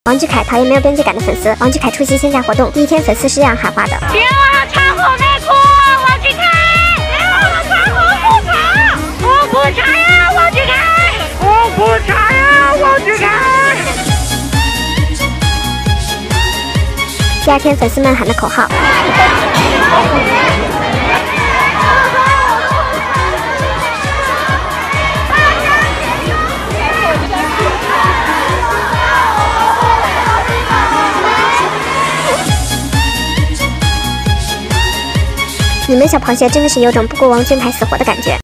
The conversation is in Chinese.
王俊凯讨厌没有边界感的粉丝。王俊凯出席线下活动第一天，粉丝是这样喊话的： 别忘了穿红内裤，王俊凯！别忘了穿红裤衩！我不查呀，王俊凯！我不查呀，王俊凯！ 第二天，粉丝们喊的口号。你们小螃蟹真的是有种不顾王俊凯死活的感觉。